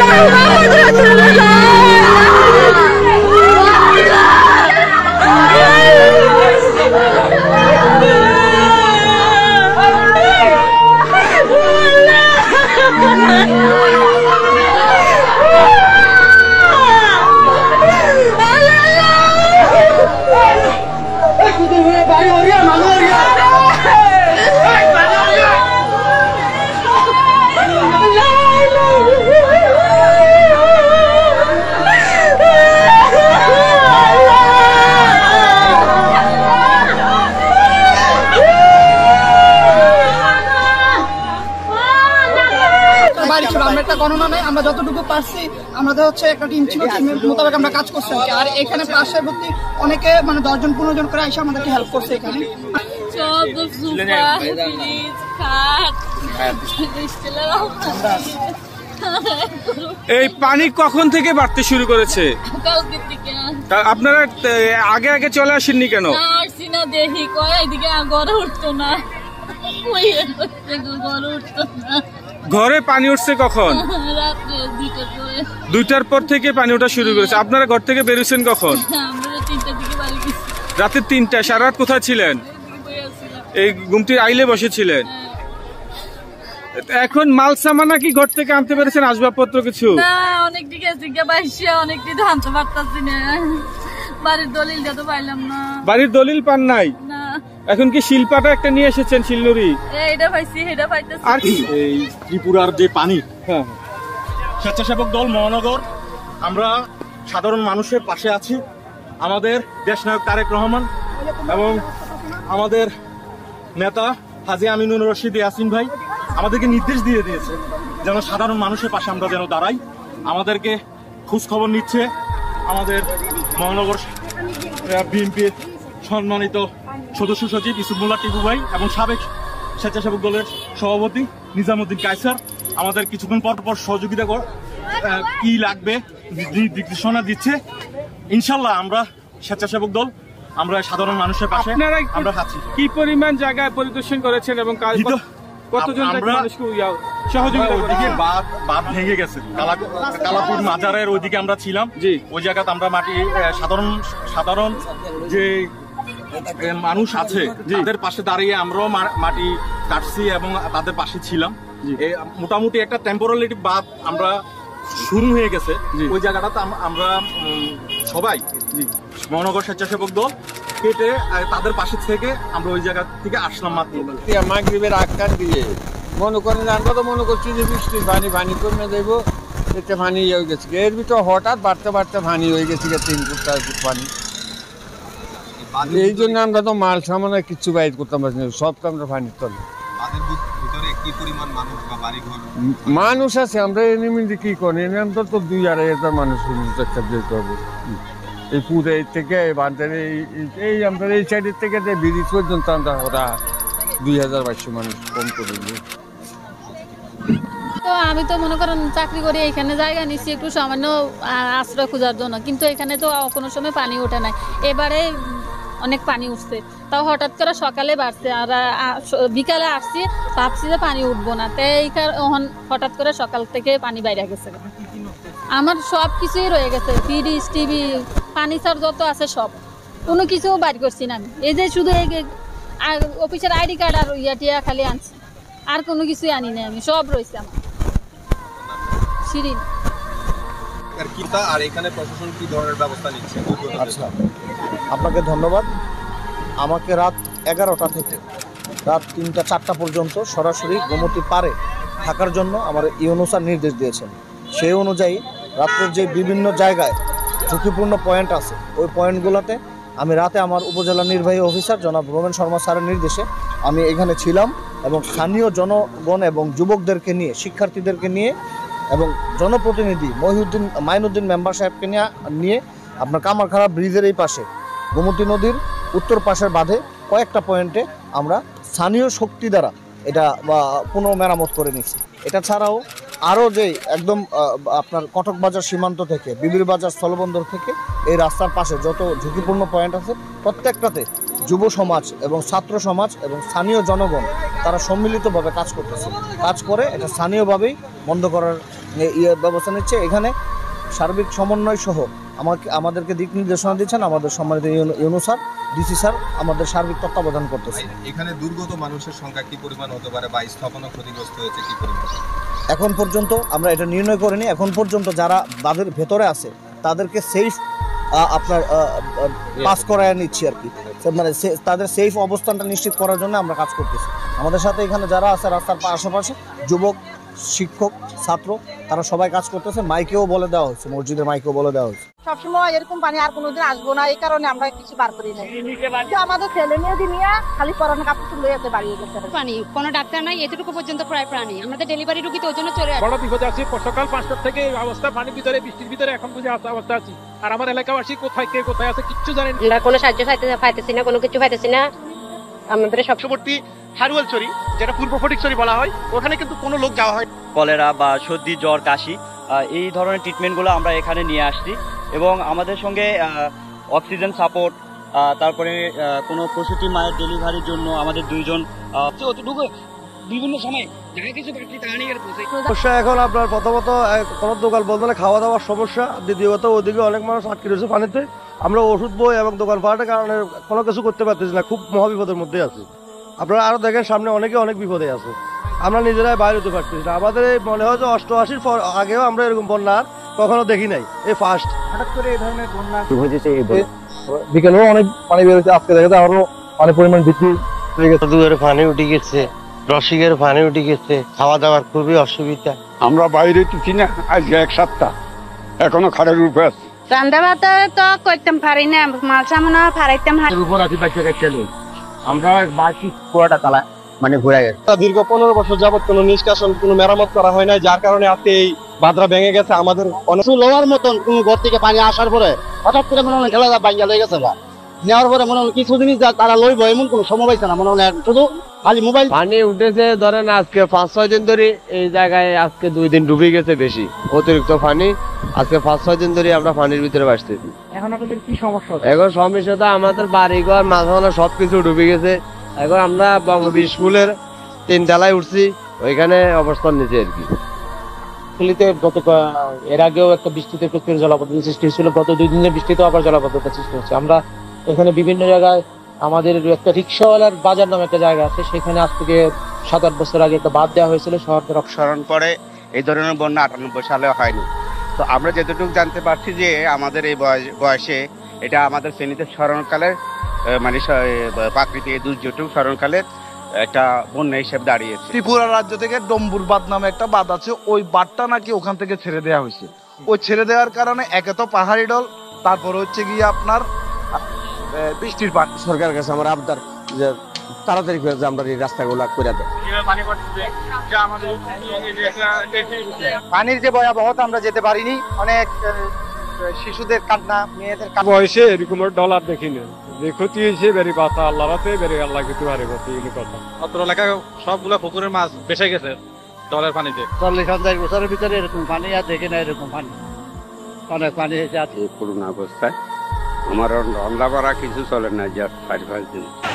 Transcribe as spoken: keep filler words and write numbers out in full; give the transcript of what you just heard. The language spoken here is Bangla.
গণনা নাই, আমরা যতটুকু পারছি আমাদের হচ্ছে একটা টিম ছিল, টিমের মোতাবেক আমরা কাজ করছি আর এখানে পার্শ্ববর্তী অনেকে মানে দশজন পনেরো জন করে এসে আমাদেরকে হেল্প করছে এখানে। এই পানি কখন থেকে বাড়তে শুরু করেছে? আপনারা আগে আগে চলে আসেননি কেন? দেখি কয় এদিকে গড়ে উঠতো না, গড়ে উঠতো না। ঘরে পানি উঠছে কখন? দুইটার পর থেকে পানি ওঠা শুরু করেছে। আপনারা ঘর থেকে বেরোছেন কখন? রাতের তিনটা। সারা রাত কোথায় ছিলেন? এই গুমটির আইলে বসেছিলেন। এখন মাল সামানা কি ঘর থেকে আনতে পেরেছেন, আসবাবপত্র কিছু? অনেক দিকে অনেক দিকে আনতে পারতাছি না, বাড়ির দলিলটা তো পাইলাম না। বাড়ির দলিল পান নাই? এখন কি শিল্পাটা একটা নিয়ে এসেছেন, শিলনুরি? আর এই ত্রিপুরার যে পানি, স্বেচ্ছাসেবক দল মহানগর আমরা সাধারণ মানুষের পাশে আছি। আমাদের দেশনায়ক তারেক রহমান এবং আমাদের নেতা হাজী আমিনুর রশিদ ইয়াসিন ভাই আমাদেরকে নির্দেশ দিয়ে দিয়েছে যেন সাধারণ মানুষের পাশে আমরা যেন দাঁড়াই। আমাদেরকে খোঁজ খবর নিচ্ছে আমাদের মহানগর বিএনপির সম্মানিত সদস্য সচিব ইসুফুল্লাহ টিপু ভাই এবং সাবেক স্বেচ্ছাসেবক দলের সভাপতি নিজামুদ্দিন কায়সার আমাদের কিছুক্ষণ পর পর সহযোগিতা কর কি লাগবে নির্দেশনা দিচ্ছে। ইনশাল্লাহ আমরা স্বেচ্ছাসেবক দল আমরা সাধারণ মানুষের পাশে আমরা আছি। কি পরিমাণ জায়গায় পরিদর্শন করেছেন এবং কতজন সহযোগিতা করেছেন? বাঁধ ভেঙে গেছে, কালাপুর মাজারের ওইদিকে আমরা ছিলাম, ওই জায়গাতে আমরা মাটি সাধারণ সাধারণ যে মানুষ আছে তাদের পাশে দাঁড়িয়ে আমরাও মাটি কাটছি এবং তাদের পাশে ছিলাম। মোটামুটি একটা টেম্পোরারি বাঁধ আমরা শুরু হয়ে গেছে ওই জায়গাটাতে আমরা সবাই মহানগর স্বেচ্ছাসেবক দল কেটে তাদের পাশে থেকে আমরা ওই জায়গা থেকে আসলাম মাত্র। মাগরিবের আকার দিয়ে মনে করেন আমরা তো মনে করছি যে বৃষ্টির পানি পানি কমে দেবো, এতে পানি হয়ে গেছে। এর ভিতরে হঠাৎ বাড়তে বাড়তে পানি হয়ে গেছে তিন ফুট চার ফুট পানি। এই জন্য আমরা তো মাল সামান্য কিচ্ছু বাইর করতাম পারছি না, সব তো আমরা পানির তলে। মানুষ আছে, আমরা এনে কি করি এনে আমরা তো দুই আড়াই হাজার মানুষ যেতে হবে। এই পুরো এই থেকে বাঁধের এই আমরা এই সাইডের থেকে ব্রিজ পর্যন্ত আমরা ওরা দুই হাজার বাইশশো মানুষ কম করে দিই। তো আমি তো মনে করেন চাকরি করি, এখানে জায়গা নিচ্ছি একটু সামান্য আশ্রয় খোঁজার জন্য, কিন্তু এখানে তো কোনো সময় পানি ওঠে নাই। এবারে অনেক পানি উঠছে, তাও হঠাৎ করে সকালে বাড়ছে আর বিকালে আসছি ভাবছি যে পানি উঠবো না, তাই হঠাৎ করে সকাল থেকে পানি বাইরে গেছে। আমার সব কিছুই রয়ে গেছে, ফ্রিজ টিভি ফার্নিচার যত আছে সব, কোনো কিছু বাইর করছি না আমি। এই যে শুধু এই অফিসের আইডি কার্ড আর ইয়া টিয়া খালি আনছি, আর কোনো কিছুই আনি না আমি, সব রয়েছে আমার। শিরিন আর এখানে প্রশাসন কি ধরনের ব্যবস্থা নিচ্ছে? আচ্ছা, আপনাকে ধন্যবাদ। আমাকে রাত এগারোটা থেকে রাত তিনটা চারটা পর্যন্ত সরাসরি গোমতী পারে থাকার জন্য আমার ইউনুসার নির্দেশ দিয়েছেন। সেই অনুযায়ী রাত্রের যে বিভিন্ন জায়গায় ঝুঁকিপূর্ণ পয়েন্ট আছে ওই পয়েন্টগুলোতে আমি রাতে আমার উপজেলা নির্বাহী অফিসার জনাব রোমেন শর্মা স্যারের নির্দেশে আমি এখানে ছিলাম এবং স্থানীয় জনগণ এবং যুবকদেরকে নিয়ে, শিক্ষার্থীদেরকে নিয়ে এবং জনপ্রতিনিধি মহিউদ্দিন মাইনুদ্দিন মেম্বার সাহেবকে নিয়ে নিয়ে আপনার কামারখাড়া ব্রিজের এই পাশে গোমতী নদীর উত্তর পাশের বাঁধে কয়েকটা পয়েন্টে আমরা স্থানীয় শক্তি দ্বারা এটা পুনঃমেরামত করে নিচ্ছি। এটা ছাড়াও আরও যে একদম আপনার কটক বাজার সীমান্ত থেকে বিবির বাজার স্থলবন্দর থেকে এই রাস্তার পাশে যত ঝুঁকিপূর্ণ পয়েন্ট আছে প্রত্যেকটাতে যুব সমাজ এবং ছাত্র সমাজ এবং স্থানীয় জনগণ তারা সম্মিলিতভাবে কাজ করতেছে, কাজ করে এটা স্থানীয়ভাবেই বন্ধ করার ইয়ে ব্যবস্থা নিচ্ছে। এখানে সার্বিক সমন্বয় সহ আমাকে আমাদেরকে দিক নির্দেশনা দিচ্ছেন আমাদের সম্মানিত ইউনূস স্যার, ডিসি স্যার আমাদের সার্বিক তত্ত্বাবধান করতেছে। এখানে দুর্গত মানুষের সংখ্যা কি পরিমাণ হতে পারে বা স্থাপনা ক্ষতিগ্রস্ত হয়েছে কি পরিমাণ? এখন পর্যন্ত আমরা এটা নির্ণয় করিনি। এখন পর্যন্ত যারা বাঁধের ভেতরে আছে তাদেরকে সেফ আপনার পাস করায় নিচ্ছি আর কি, মানে তাদের সেফ অবস্থানটা নিশ্চিত করার জন্য আমরা কাজ করতেছি। আমাদের সাথে এখানে যারা আছে রাস্তার আশেপাশে যুবক, শিক্ষক, ছাত্র, তারা সবাই কাজ করতেছে। মাইকেও বলে দেওয়া হয়েছে, মসজিদের মাইকেও বলে দেওয়া হয়েছে সবসময় এরকম পানি আর কোনোদিন আসবো না, এই কারণে আমরা কিছু বার করি না। আমাদের ছেলে মেয়েদের নিয়ে খালি পরানো কাপড় লয়ে যেতে বাড়িয়ে গেছে পানি, কোনো ডাক্তার নাই, এতটুকু পর্যন্ত প্রায় প্রাণী আমাদের ডেলিভারি রুগী তো ওর জন্য চলে আসে। বড় বিপদে আছি, সকাল পাঁচটা থেকে এই অবস্থা, পানির ভিতরে বৃষ্টির ভিতরে এখন বুঝে অবস্থা আছি। আর আমার এলাকাবাসী কোথায় কে কোথায় আছে কিচ্ছু জানেন, আমরা কোনো সাহায্য পাইতেছি না, কোনো কিছু পাইতেছি না। আমাদের সববর্তী হারুয়ালছড়ি, যেটা পূর্ব ফটিকছড়ি বলা হয়, ওখানে কিন্তু কোনো লোক যাওয়া হয়। কলেরা বা সর্দি, জ্বর, কাশি এই ধরনের ট্রিটমেন্টগুলো আমরা এখানে নিয়ে আসছি এবং আমাদের সঙ্গে অক্সিজেন সাপোর্ট, তারপরে কোনো প্রসূতি মায়ের ডেলিভারির জন্য আমাদের দুইজন বিভিন্ন সময় সমস্যা। এখন আপনার প্রথমত কোনো দোকান বলতে হলে খাওয়া দাওয়ার সমস্যা, দ্বিতীয়ত ওদিকে অনেক মানুষ আটকে রয়েছে পানিতে। আমরা ওষুধ বই এবং দোকান পাওয়ার কারণে কোনো কিছু করতে পারতেছি না, খুব মহাবিপদের মধ্যে আছি। আপনারা আরো দেখেন সামনে অনেকে অনেক বিপদে আছে, আমরা নিজেরাই বাইরে হতে পারতেছি না। আমাদের এই মনে হয় যে অষ্টআশির আগেও আমরা এরকম বন্যা কখনো দেখি নাই, এই ফার্স্ট। হঠাৎ করে এই ধরনের বন্যা বিকেলেও অনেক পানি বেরোচ্ছে, আজকে দেখা যায় আরো পানির পরিমাণ বৃদ্ধি হয়ে গেছে। দুয়ারে পানি উঠে গেছে, রসিকের পানি উঠে গেছে, খাওয়া দাওয়ার খুবই অসুবিধা। আমরা বাইরে উঠছি না আজকে এক সপ্তাহ, এখনো খাটের উপরে আছি। রান্না বান্না তো করতাম পারি না, মাল সামানো ফারাইতাম উপর আছি বাচ্চাকে খেলে, আমরা বাকি পুরোটা তালা মানে ঘুরে গেছে। দীর্ঘ পনেরো বছর যাবত কোনো নিষ্কাশন, কোনো মেরামত করা হয় নাই, যার কারণে আজকে এই বাঁধরা ভেঙে গেছে। আমাদের অনেক লোয়ার মতন কোন ঘর থেকে পানি আসার পরে হঠাৎ করে মনে হয় খেলা ভাঙ্গা হয়ে গেছে, বা নেওয়ার পরে মনে হয় কিছু জিনিস তারা লইব এমন কোনো সময় পাইছে না, মনে হয় শুধু খালি মোবাইল। পানি উঠেছে ধরেন আজকে পাঁচ ছয় দিন ধরে এই জায়গায়, আজকে দুই দিন ডুবে গেছে বেশি অতিরিক্ত পানি। আজকে পাঁচ ছয় দিন ধরে আমরা পানির ভিতরে বাঁচতেছি। এখন আপনাদের কি সমস্যা? এখন সমস্যাটা আমাদের বাড়িঘর মাঝখানে সবকিছু ডুবে গেছে। এখন আমরা স্কুলের তিন তলায় উঠছি, ওইখানে অবস্থান নিচ্ছি আর কি। গত এর আগেও একটা বৃষ্টিতে প্রচুর জলাবদ্ধতা সৃষ্টি হয়েছিল, গত দুই দিনের বৃষ্টিতেও আবার জলাবদ্ধতা সৃষ্টি হচ্ছে। আমরা এখানে বিভিন্ন জায়গায়, আমাদের একটা রিক্সাওয়ালার বাজার নামে একটা জায়গা আছে, সেখানে আজ থেকে সাত আট বছর আগে একটা বাঁধ দেওয়া হয়েছিল। শহরকে স্মরণ করে এই ধরনের বন্যা আটানব্বই সালে হয়নি। তো আমরা যতটুকু জানতে পারছি যে আমাদের এই বয়সে এটা আমাদের ফেনীতে স্মরণকালের মানে প্রাকৃতিক দুর্যোগ স্মরণকালের একটা বন্যা হিসেবে দাঁড়িয়েছে। ত্রিপুরা রাজ্য থেকে ডম্বুর বাঁধ নামে একটা বাঁধ আছে, ওই বাঁধটা নাকি ওখান থেকে ছেড়ে দেওয়া হয়েছে। ওই ছেড়ে দেওয়ার কারণে একে তো পাহাড়ি ডল, তারপর হচ্ছে গিয়ে আপনার বৃষ্টির পানি। সরকারের কাছে আমার আবদার যে তাড়াতাড়ি করে আমরা এই রাস্তাগুলো করে দেয়। পানির যে ভয়াবহতা আমরা যেতে পারিনি, অনেক শিশুদের কান্না, মেয়েদের বয়সে এরকম ডলার দেখিনি, যে ক্ষতি হয়েছে বেরি বাতা আল্লাহ রাতে বেরি আল্লাহ কিছু হারে ক্ষতি কথা। অত্র এলাকায় সবগুলো পুকুরের মাছ ভেসে গেছে ডলের পানিতে। চল্লিশ পঞ্চাশ বছরের ভিতরে এরকম পানি আর দেখে না, এরকম পানি অনেক পানি হয়েছে। করুণ অবস্থায় আমার রন্ধা করা কিছু চলে না, যা পাঁচ পাঁচ দিন